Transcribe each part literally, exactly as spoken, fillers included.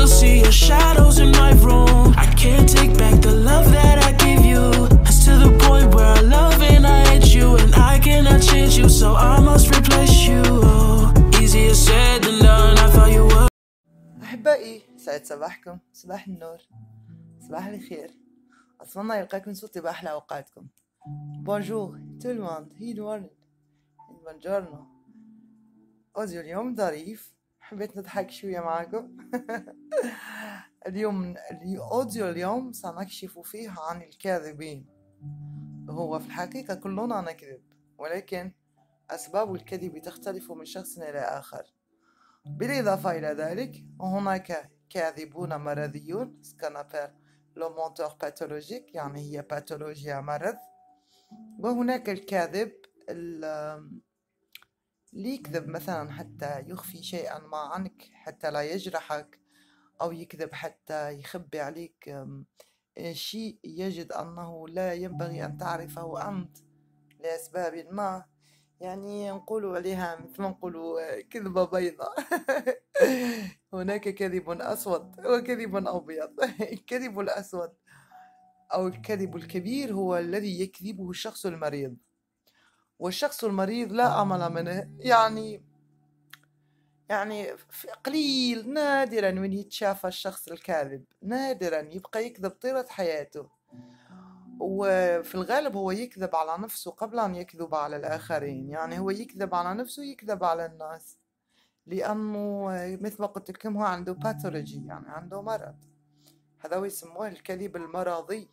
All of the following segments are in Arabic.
still see your shadows in my room. I can't take back the love that I gave you. It's to the point where I love and I hate you, and I cannot change you, so I must replace you. Oh, easier said than done. I thought you were. أحبائي، سعد صباحكم، صباح النور، صباح الخير. أتمنى يلقاكم صوتي بأحلى أوقاتكم. بونجور تو الموند، هي نورن، بونجورنو. أوديو اليوم ظريف، حبيت نضحك شوية معاكم. اليوم الأوديو اليوم سنكشف فيه عن الكاذبين. هو في الحقيقة كلنا نكذب، ولكن أسباب الكذب تختلف من شخص إلى آخر. بالإضافة إلى ذلك هناك كاذبون مرضيون، سكانابير لو مونتور باثولوجيك، يعني هي باثولوجيا مرض. وهناك الكاذب اللي يكذب مثلا حتى يخفي شيئا ما عنك، حتى لا يجرحك، أو يكذب حتى يخبي عليك شيء يجد أنه لا ينبغي أن تعرفه أنت لأسباب ما. يعني نقولوا عليها مثل ما نقولوا كذبة بيضاء. هناك كذب أسود وكذب أبيض. الكذب الأسود أو الكذب الكبير هو الذي يكذبه الشخص المريض، والشخص المريض لا أمل منه. يعني يعني قليل نادرا من يتشافى الشخص الكاذب، نادرا، يبقى يكذب طيلة حياته، وفي الغالب هو يكذب على نفسه قبل أن يكذب على الآخرين. يعني هو يكذب على نفسه، يكذب على الناس، لأنه مثل ما قلت لكم هو عنده باثولوجي، يعني عنده مرض. هذا يسموه الكذب المرضي.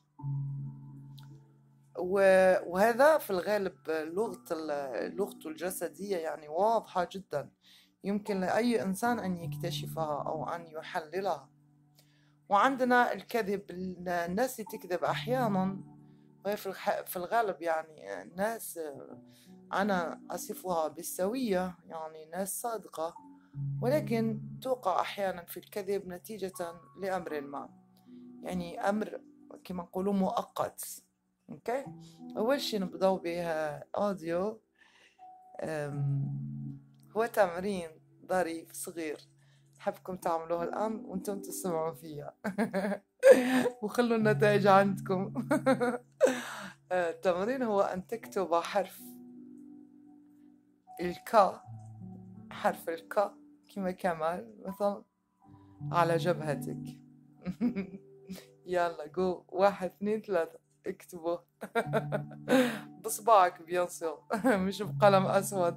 وهذا في الغالب لغة لغته الجسدية يعني واضحة جدا، يمكن لأي إنسان أن يكتشفها أو أن يحللها. وعندنا الكذب، الناس تكذب أحيانا، وهي في الغالب يعني الناس أنا أصفها بالسوية، يعني ناس صادقة، ولكن توقع أحيانا في الكذب نتيجة لأمر ما، يعني أمر كما نقولوا مؤقت. أوكي، أول شيء نبدأ بها أوديو. هو تمرين ظريف صغير، حبكم تعملوه الآن وانتم تسمعوا فيها. وخلوا النتائج عندكم. التمرين هو أن تكتب حرف الكا، حرف الكا كما كمال مثلا على جبهتك. يلا جو، واحد اثنين ثلاثة، اكتبوه. بصبعك بيان سور، مش بقلم أسود.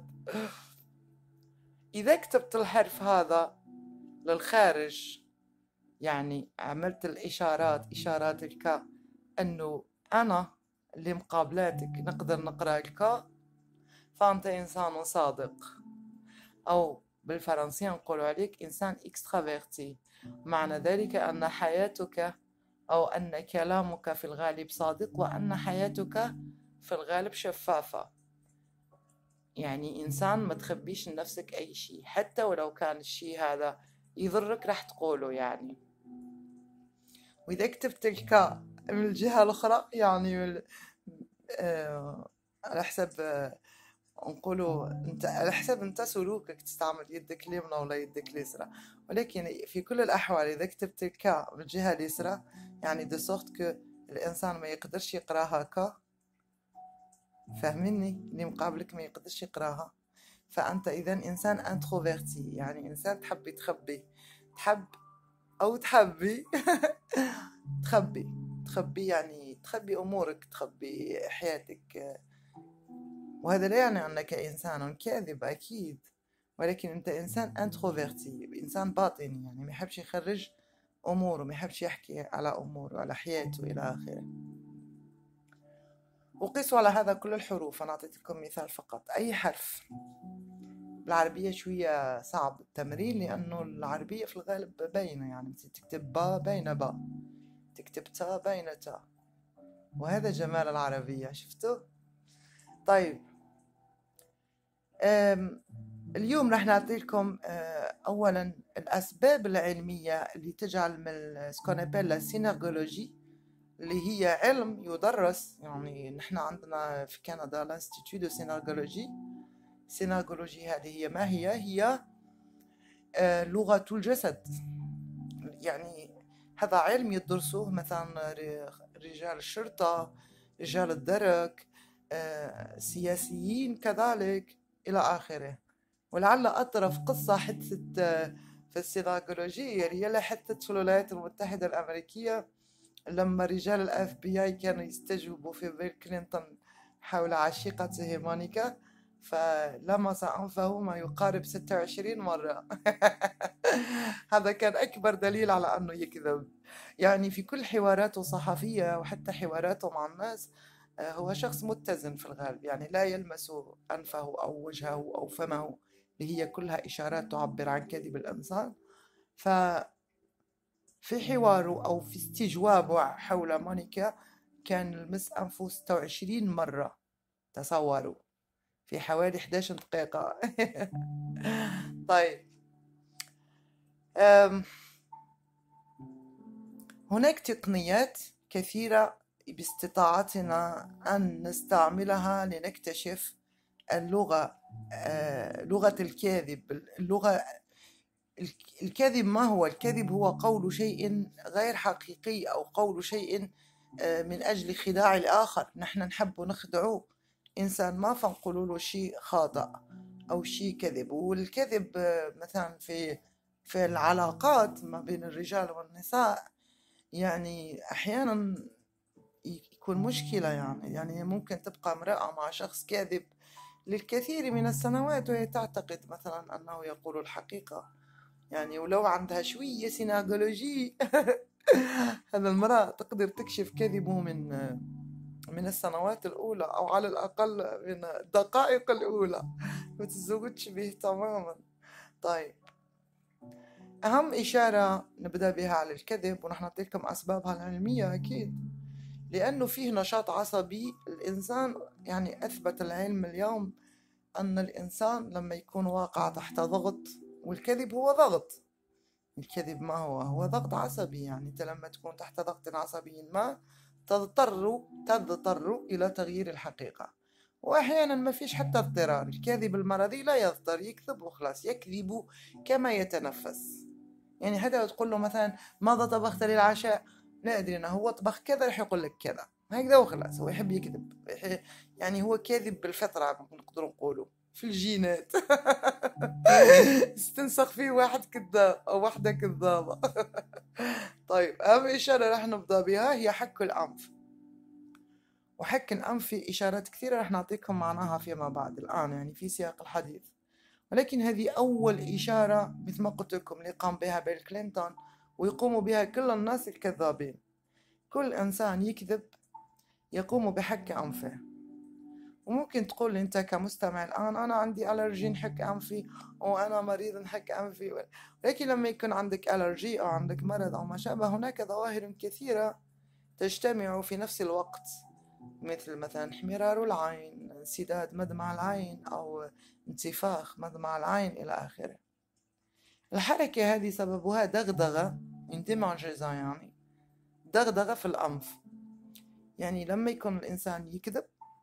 إذا كتبت الحرف هذا للخارج، يعني عملت الإشارات، إشارات الكا، أنه أنا اللي مقابلاتك نقدر نقرأ الكا، فأنت إنسان صادق، أو بالفرنسية نقول عليك إنسان إكسترافيرتي. معنى ذلك أن حياتك أو أن كلامك في الغالب صادق، وأن حياتك في الغالب شفافة. يعني إنسان ما تخبيش لنفسك أي شيء، حتى ولو كان الشيء هذا يضرك راح تقوله يعني. وإذا كتبت الكا من الجهة الأخرى، يعني من آه على حسب آه نقولوا انت، على حسب انت سلوكك، تستعمل يدك اليمنى ولا يدك اليسرى، ولكن في كل الأحوال إذا كتبت الكا من الجهة اليسرى، يعني دي سورت كو الإنسان ما يقدرش يقراها كا، فاهميني؟ اللي مقابلك ما يقدرش يقراها، فأنت إذا إنسان انتروفيرتي، يعني إنسان تحبي تخبي، تحب أو تحبي تخبي تخبي يعني تخبي أمورك، تخبي حياتك. وهذا لا يعني أنك إنسان كاذب أكيد، ولكن أنت إنسان انتروفيرتي، إنسان باطني، يعني ما يحبش يخرج أموره، ما يحبش يحكي على أموره، على حياته إلى آخره. وقيسوا على هذا كل الحروف. أنا أعطيت لكم مثال فقط. أي حرف بالعربية شوية صعب التمرين، لأنه العربية في الغالب باينة، يعني تكتب با باينة با، تكتب تا باينة تا، وهذا جمال العربية، شفتوا؟ طيب، اليوم راح نعطي لكم أولا الأسباب العلمية اللي تجعل من سكونابيل السينرغولوجي، اللي هي علم يدرس، يعني نحن عندنا في كندا الانستيتيو دو سينرغولوجي. السينرغولوجي هذه هي ما هي؟ هي لغة الجسد، يعني هذا علم يدرسوه مثلا رجال الشرطة، رجال الدرك، سياسيين كذلك إلى آخره. ولعل أطرف قصة حدثت في السيناغولوجية هي حدثت في الولايات المتحدة الأمريكية لما رجال الاف بي اي كانوا يستجوبوا في بيل كلينتون حول عشيقته مونيكا، فلمس أنفه ما يقارب ستة وعشرين مرة. هذا كان أكبر دليل على أنه يكذب. يعني في كل حواراته الصحفية وحتى حواراته مع الناس هو شخص متزن في الغالب، يعني لا يلمس أنفه أو وجهه أو فمه اللي هي كلها إشارات تعبر عن كذب الإنسان. ف في حواره أو في استجوابه حول مونيكا كان لمس أنفه ستة وعشرين مرة، تصوروا، في حوالي إحدى عشرة دقيقة. طيب، هناك تقنيات كثيرة باستطاعتنا أن نستعملها لنكتشف اللغة، لغة الكاذب. اللغة الكذب ما هو؟ الكذب هو قول شيء غير حقيقي أو قول شيء من أجل خداع الآخر. نحن نحب نخدعه إنسان ما فنقول له شيء خاطئ أو شيء كذب. والكذب مثلا في في العلاقات ما بين الرجال والنساء يعني أحيانا يكون مشكلة. يعني يعني ممكن تبقى امرأة مع شخص كاذب للكثير من السنوات وهي تعتقد مثلا أنه يقول الحقيقة، يعني ولو عندها شوية سيناغولوجي هذا المرأة تقدر تكشف كذبه من من السنوات الأولى أو على الأقل من الدقائق الأولى، ما تتزوجش به تماما. طيب، أهم إشارة نبدأ بها على الكذب ونحن نعطي لكم أسبابها العلمية أكيد، لأنه فيه نشاط عصبي. الإنسان يعني أثبت العلم اليوم أن الإنسان لما يكون واقع تحت ضغط، والكذب هو ضغط. الكذب ما هو؟ هو ضغط عصبي. يعني أنت لما تكون تحت ضغط عصبي ما تضطر تضطر إلى تغيير الحقيقة، وأحيانا ما فيش حتى اضطرار. الكاذب المرضي لا يضطر، يكذب وخلاص، يكذب كما يتنفس. يعني حتى لو تقول له مثلا ماذا طبخت للعشاء، لا أدري أنا، هو طبخ كذا رح يقول لك كذا، هكذا وخلاص. هو يحب يكذب، يعني هو كاذب بالفطرة نقدر نقوله، في الجينات. استنسخ فيه واحد كذاب أو واحدة كذابة. طيب، أهم إشارة رح نبدأ بها هي حك الأنف. وحك الأنف في إشارات كثيرة رح نعطيكم معناها فيما بعد الآن، يعني في سياق الحديث، ولكن هذه أول إشارة مثل ما قلت لكم اللي قام بها بيل كلينتون ويقوم بها كل الناس الكذابين. كل إنسان يكذب يقوم بحك أنفه. وممكن تقول أنت كمستمع الآن أنا عندي ألرجي نحك أنفي وأنا مريض نحك أنفي، ولكن لما يكون عندك ألرجي أو عندك مرض أو ما شابه هناك ظواهر كثيرة تجتمع في نفس الوقت، مثل مثلا احمرار العين، انسداد مدمع العين أو انتفاخ مدمع العين إلى آخره. الحركة هذه سببها دغدغة اندماجزة، يعني دغدغة في الأنف. يعني لما يكون الإنسان يكذب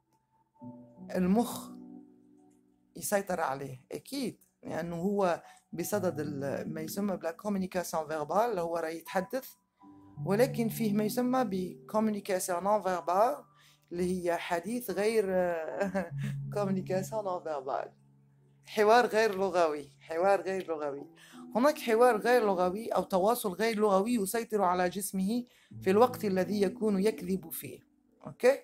المخ يسيطر عليه أكيد، لأنه يعني هو بصدد ما يسمى بلا كوميونيكاسيون فيربال اللي هو راه يتحدث، ولكن فيه ما يسمى بكوميونيكاسيون نون فيربال اللي هي حديث غير كوميونيكاسيون نون فيربال، حوار غير لغوي. حوار غير لغوي، هناك حوار غير لغوي أو تواصل غير لغوي يسيطر على جسمه في الوقت الذي يكون يكذب فيه. أوكي؟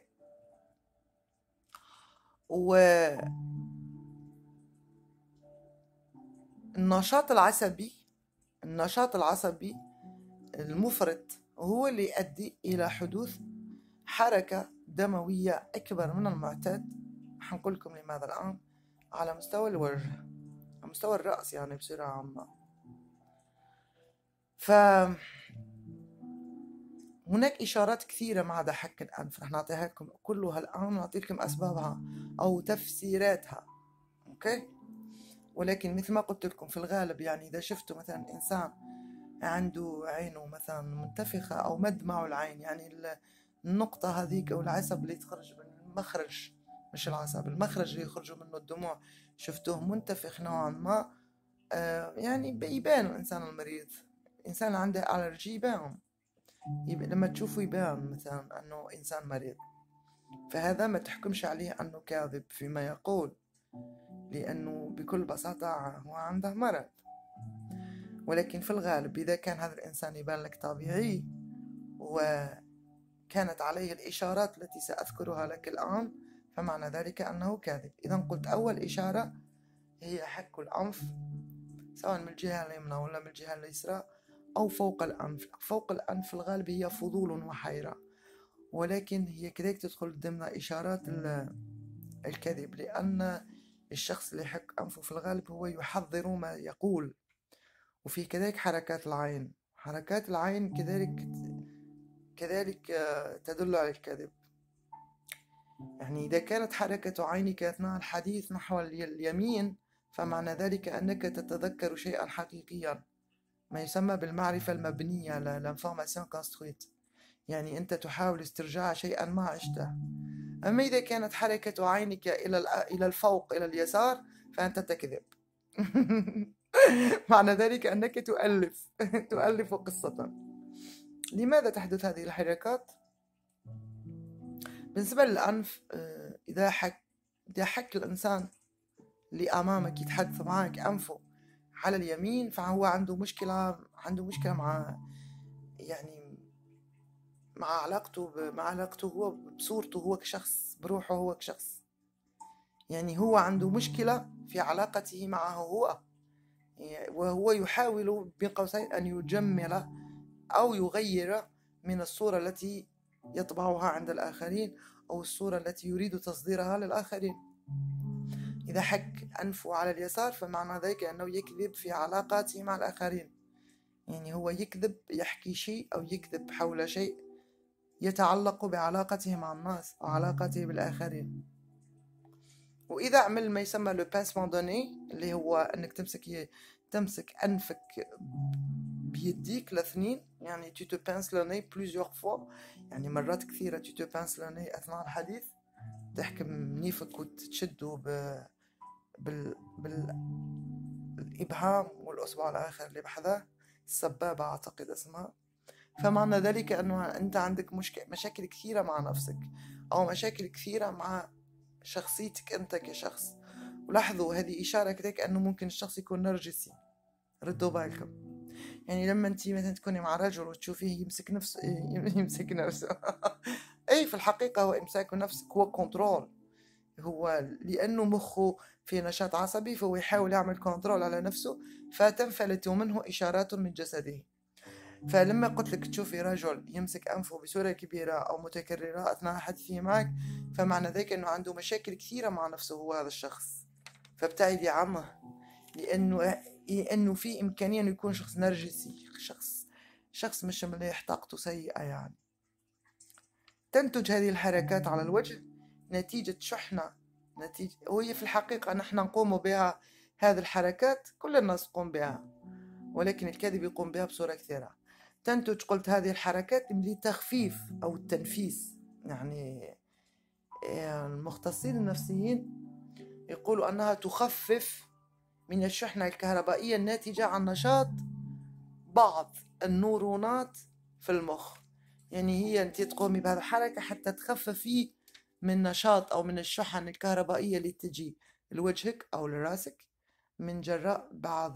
والنشاط العصبي النشاط العصبي المفرط هو اللي يؤدي إلى حدوث حركة دموية أكبر من المعتاد. حنقول لكم لماذا الآن. على مستوى الوجه، على مستوى الرأس يعني بصورة عامة. فهناك إشارات كثيرة مع حك الأنف رح نعطيها لكم كلها الآن ونعطي لكم أسبابها أو تفسيراتها. أوكي؟ ولكن مثل ما قلت لكم في الغالب يعني إذا شفتوا مثلا إنسان عنده عينه مثلا منتفخة أو مدمع العين، يعني النقطة هذيك أو العصب اللي تخرج من المخرج، مش العصب، المخرج اللي يخرجوا منه الدموع، شفتوه منتفخ نوعا ما، آه يعني يبان الإنسان المريض، الإنسان اللي عنده ألرجي يبان، لما تشوفه يبان مثلا أنه إنسان مريض، فهذا ما تحكمش عليه أنه كاذب فيما يقول، لأنه بكل بساطة هو عنده مرض. ولكن في الغالب إذا كان هذا الإنسان يبان لك طبيعي وكانت عليه الإشارات التي سأذكرها لك الآن، فمعنى ذلك أنه كاذب. إذا قلت أول إشارة هي حك الأنف، سواء من الجهة اليمنى ولا من الجهة اليسرى أو فوق الأنف. فوق الأنف في الغالب هي فضول وحيرة، ولكن هي كذلك تدخل ضمن إشارات الكذب، لأن الشخص اللي يحك أنفه في الغالب هو يحضر ما يقول. وفي كذلك حركات العين، حركات العين كذلك كذلك تدل على الكذب. يعني إذا كانت حركة عينك أثناء الحديث نحو اليمين، فمعنى ذلك أنك تتذكر شيئا حقيقيا، ما يسمى بالمعرفة المبنية، l'information construite، يعني أنت تحاول استرجاع شيئا ما عشته. أما إذا كانت حركة عينك إلى إلى الفوق إلى اليسار فأنت تكذب. معنى ذلك أنك تؤلف تؤلف قصة. لماذا تحدث هذه الحركات؟ بالنسبة للأنف، إذا حك إذا حك الإنسان اللي أمامك يتحدث معك أنفه على اليمين، فهو عنده مشكلة عنده مشكلة مع يعني مع علاقته مع علاقته هو بصورته هو كشخص، بروحه هو كشخص. يعني هو عنده مشكلة في علاقته معه هو، وهو يحاول بين قوسين أن يجمل أو يغير من الصورة التي يطبعها عند الآخرين أو الصورة التي يريد تصديرها للآخرين. إذا حك أنفه على اليسار فمعنى ذلك أنه يكذب في علاقاته مع الآخرين، يعني هو يكذب، يحكي شيء أو يكذب حول شيء يتعلق بعلاقته مع الناس أو علاقته بالآخرين. وإذا عمل ما يسمى لو باسمون دوني، اللي هو أنك تمسك تمسك أنفك بيديك الاثنين، يعني tu te pinces le nez plusieurs fois، يعني مرات كثيرة tu te pinces le nez أثناء الحديث، تحكم نيفك وتشده ب... بال... بالإبهام والأصبع الآخر اللي بحذاه، السبابة أعتقد اسمها. فمعنى ذلك أنه أنت عندك مشكلة مشاكل كثيرة مع نفسك أو مشاكل كثيرة مع شخصيتك أنت كشخص. ولاحظوا هذه إشارة كذلك أنه ممكن الشخص يكون نرجسي، ردوا بالكم. يعني لما أنت مثلا تكوني مع رجل وتشوفيه يمسك نفسه يمسك نفسه أي في الحقيقة هو إمساك نفسك، هو كنترول، هو لأنه مخه في نشاط عصبي فهو يحاول يعمل كنترول على نفسه، فتنفلت منه إشارات من جسده. فلما قلت لك تشوفي رجل يمسك أنفه بصورة كبيرة أو متكررة أثناء حديثه معك، فمعنى ذلك أنه عنده مشاكل كثيرة مع نفسه هو هذا الشخص، فابتعدي عنه، لأنه لأنه في إمكانية أنه يكون شخص نرجسي، شخص شخص مش مليح، طاقته سيئة. يعني تنتج هذه الحركات على الوجه نتيجة شحنة، نتيجة وهي في الحقيقة نحن نقوم بها، هذه الحركات كل الناس تقوم بها، ولكن الكذب يقوم بها بصورة كثيرة. تنتج قلت هذه الحركات لتخفيف أو التنفيس. يعني المختصين النفسيين يقولوا أنها تخفف من الشحنة الكهربائية الناتجة عن نشاط بعض النورونات في المخ. يعني هي أنت تقومي بهذه الحركة حتى تخففي من نشاط أو من الشحن الكهربائية اللي تجي لوجهك أو لراسك من جراء بعض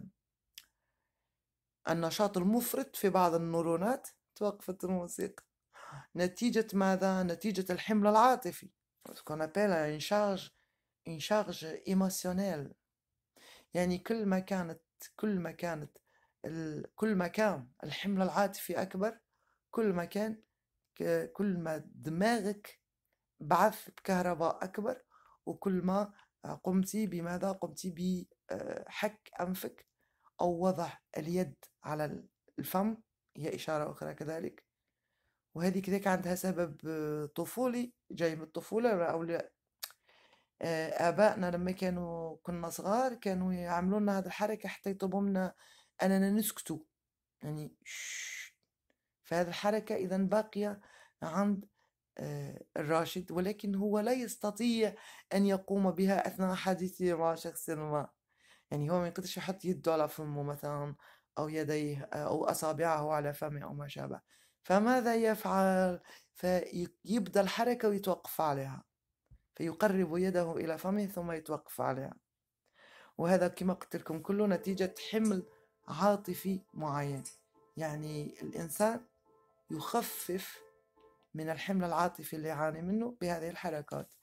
النشاط المفرط في بعض النورونات. توقفت الموسيقى. نتيجة ماذا؟ نتيجة الحمل العاطفي، ce qu'on appelle une charge une charge émotionnelle. يعني كل ما كانت كل ما كانت كل ما كان الحمل العاطفي أكبر، كل ما كان كل ما دماغك بعث بكهرباء أكبر، وكل ما قمتي بماذا؟ قمتي بحك أنفك أو وضع اليد على الفم، هي إشارة أخرى كذلك. وهذه كذلك عندها سبب طفولي جاي من الطفولة، أو آبائنا لما كانوا كنا صغار كانوا يعملوا لنا هذه الحركة حتى يطلبوا منا أننا نسكتوا، يعني فهذه الحركة إذا باقية عند الراشد، ولكن هو لا يستطيع أن يقوم بها أثناء حديثه مع شخص ما. يعني هو ما يقدرش يحط يده على فمه مثلا أو يديه أو أصابعه على فمه أو ما شابه. فماذا يفعل؟ فيبدأ الحركة ويتوقف عليها، فيقرب يده إلى فمه ثم يتوقف عليها. وهذا كما قلت لكم كله نتيجة حمل عاطفي معين، يعني الإنسان يخفف من الحمل العاطفي اللي يعاني منه بهذه الحركات.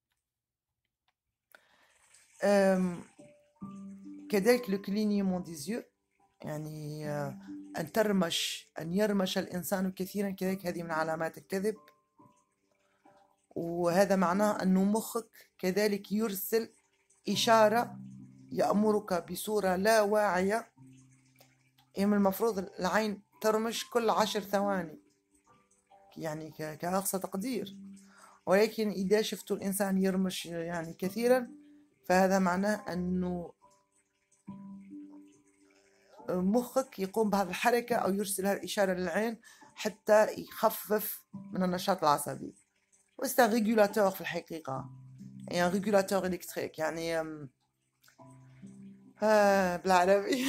كذلك لو كلينيمون دي زيو، يعني أن ترمش أن يرمش الإنسان كثيرا، كذلك هذه من علامات الكذب. وهذا معناه أنه مخك كذلك يرسل إشارة يأمرك بصورة لا واعية. من المفروض العين ترمش كل عشر ثواني يعني كأقصى تقدير، ولكن إذا شفتوا الإنسان يرمش يعني كثيرا فهذا معناه أنه مخك يقوم بهذه الحركة أو يرسل هذه الإشارة للعين حتى يخفف من النشاط العصبي. وستا ريغولاتور في الحقيقة، يعني ريغولاتور إلكتريك، يعني آه بالعربي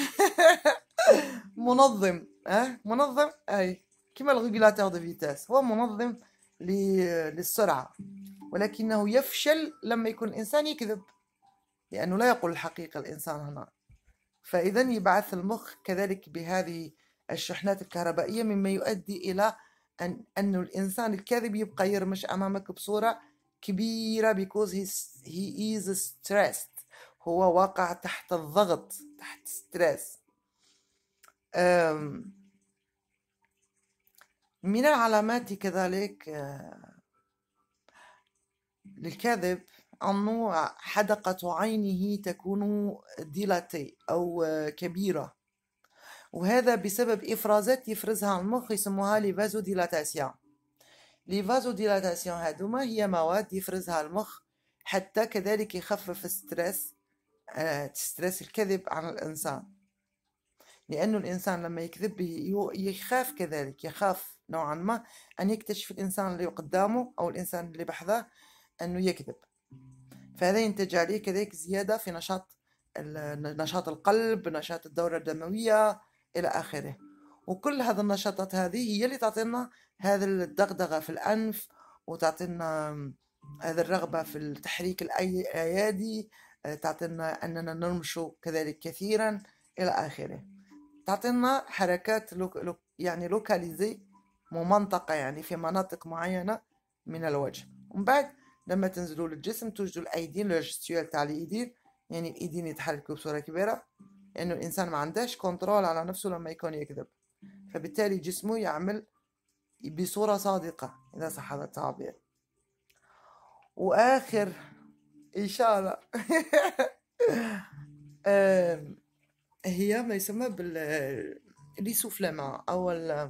منظم. أه منظم، أي كما الريغولاتور دو فيتاس، هو منظم للسرعة، ولكنه يفشل لما يكون الإنسان يكذب، لأنه لا يقول الحقيقة الإنسان هنا. فإذا يبعث المخ كذلك بهذه الشحنات الكهربائية، مما يؤدي إلى أن أن الإنسان الكاذب يبقى يرمش أمامك بصورة كبيرة because he is stressed، هو واقع تحت الضغط، تحت ستريس. من العلامات كذلك للكذب أنه حدقة عينه تكون ديلاتي أو كبيرة، وهذا بسبب إفرازات يفرزها المخ يسموها لي فازو ديلاتاسيون. لي فازو ديلاتاسيون هذوما هي مواد يفرزها المخ حتى كذلك يخفف ستريس ستريس الكذب عن الإنسان، لأنه الإنسان لما يكذب يخاف، كذلك يخاف نوعا ما أن يكتشف الإنسان اللي قدامه أو الإنسان اللي بحذاه أنه يكذب، فهذا ينتج عليه كذلك زيادة في نشاط نشاط القلب، نشاط الدورة الدموية إلى آخره. وكل هذه النشاطات هذه هي اللي تعطينا هذا الدغدغة في الأنف، وتعطينا هذا الرغبة في التحريك الأيادي، تعطينا أننا نرمش كذلك كثيرا إلى آخره. تعطينا حركات لوك لوك يعني لوكاليزي، ممنطقة يعني في مناطق معينة من الوجه. ومن بعد لما تنزلوا للجسم توجدوا الأيدين، لو جستيوال تاع الأيدين، يعني الأيدين يتحركوا بصورة كبيرة، لأنه يعني الإنسان ما عندهش كنترول على نفسه لما يكون يكذب، فبالتالي جسمه يعمل بصورة صادقة إذا صح هذا التعبير. وآخر إشارة هي ما يسمى بالليسوفلما أو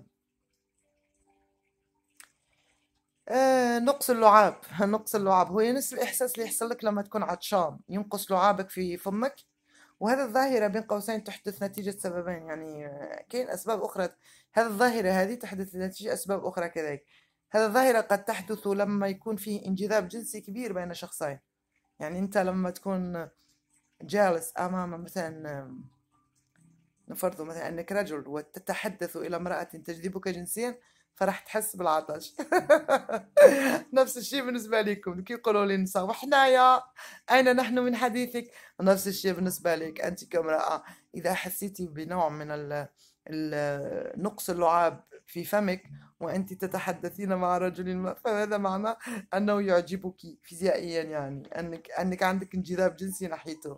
آه نقص اللعاب. نقص اللعاب هو نفس الإحساس اللي يحصل لك لما تكون عطشان، ينقص لعابك في فمك. وهذا الظاهرة بين قوسين تحدث نتيجة سببين، يعني كاين أسباب أخرى. هذه الظاهرة هذه تحدث نتيجة أسباب أخرى كذلك. هذه الظاهرة قد تحدث لما يكون فيه انجذاب جنسي كبير بين شخصين، يعني أنت لما تكون جالس أمام مثلا، نفرض مثلا أنك رجل وتتحدث إلى امرأة تجذبك جنسيا، فراح تحس بالعطش. نفس الشيء بالنسبة لكم كي يقولوا لي النساء وحنايا أين نحن من حديثك، نفس الشيء بالنسبة لك أنت كامرأة. إذا حسيتي بنوع من نقص اللعاب في فمك وأنت تتحدثين مع رجل ما، فهذا معناه أنه يعجبك فيزيائيا، يعني أنك أنك عندك انجذاب جنسي ناحيته.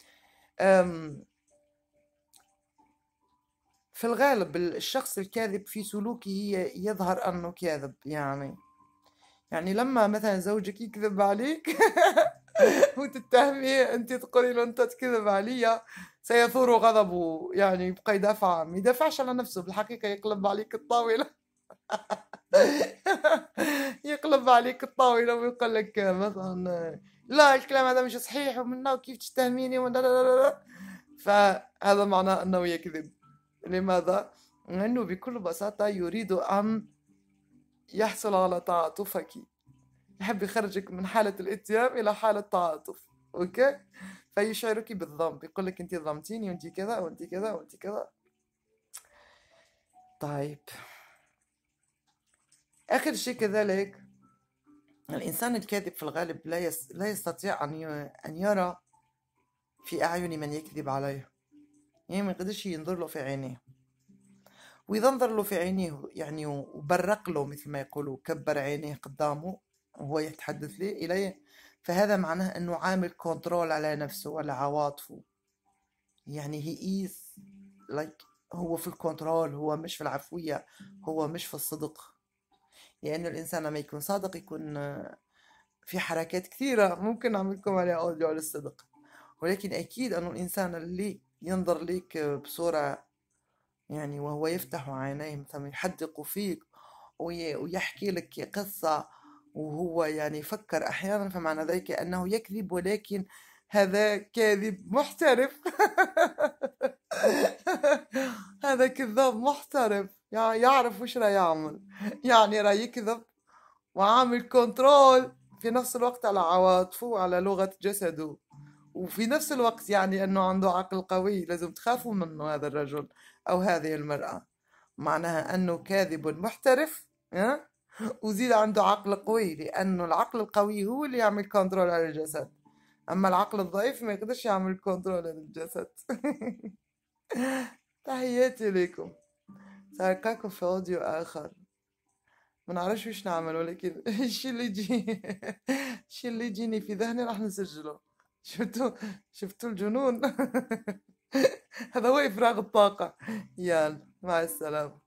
في الغالب الشخص الكاذب في سلوكه يظهر أنه كاذب، يعني يعني لما مثلا زوجك يكذب عليك وتتهميه أنت تقولي له أنت تكذب علي، سيثور غضبه، يعني يبقى يدافع، ما يدافعش على نفسه، بالحقيقة يقلب عليك الطاولة. يقلب عليك الطاولة ويقول لك مثلا لا الكلام هذا مش صحيح ومنه وكيف تتهميني ولا لا لا لا، فهذا معناه أنه يكذب. لماذا؟ لأنه بكل بساطة يريد أن يحصل على تعاطفك، يحب يخرجك من حالة الاتهام إلى حالة تعاطف، أوكي؟ فيشعرك بالذنب، يقول لك أنت ظلمتيني وأنت كذا وأنت كذا وأنت كذا. طيب، آخر شيء كذلك الإنسان الكاذب في الغالب لا يس... لا يستطيع أن ي... أن يرى في أعين من يكذب عليه، يعني ما يقدرش ينظر له في عينيه، وإذا نظر له في عينيه يعني وبرق له مثل ما يقولوا، كبر عينيه قدامه وهو يتحدث لي إليه، فهذا معناه أنه عامل كنترول على نفسه وعلى عواطفه، يعني he is like هو في الكنترول، هو مش في العفوية، هو مش في الصدق. لأنه الإنسان لما يكون صادق يكون في حركات كثيرة ممكن نعمل لكم عليها أوديو للصدق، ولكن أكيد أنه الإنسان اللي ينظر لك بصورة يعني وهو يفتح عينيه مثلا يحدق فيك ويحكي لك قصة وهو يعني يفكر أحيانا، فمعنى ذلك أنه يكذب، ولكن هذا كاذب محترف. هذا كذاب محترف، يعرف وش راه يعمل، يعني راه يكذب وعامل كنترول في نفس الوقت على عواطفه وعلى لغة جسده، وفي نفس الوقت يعني أنه عنده عقل قوي، لازم تخافوا منه هذا الرجل أو هذه المرأة، معناها أنه كاذب محترف، ها؟ وزيد عنده عقل قوي، لأنه العقل القوي هو اللي يعمل كنترول على الجسد، أما العقل الضعيف ما يقدرش يعمل كنترول على الجسد. تحياتي لكم، سألقاكم في أوديو آخر، ما نعرفش وش نعمل، ولكن الشي اللي يجي الشي اللي يجيني في ذهني راح نسجله. شفتوا شفتوا الجنون. هذا هو إفراغ الطاقة. يلا مع السلامة.